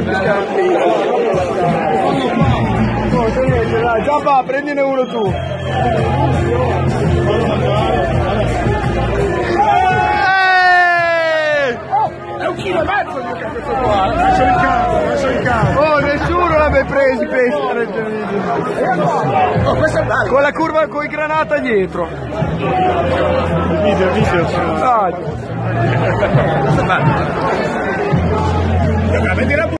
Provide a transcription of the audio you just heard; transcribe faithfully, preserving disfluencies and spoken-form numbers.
Giappa, prendine uno tu. È un chilo e mezzo di questo qua. Lascio il campo, lascio il campo. Oh, nessuno l'aveva preso i pesci. Oh, questo è bello. Con la curva con i granata dietro. Il video, il video. Ah. Questo è bello.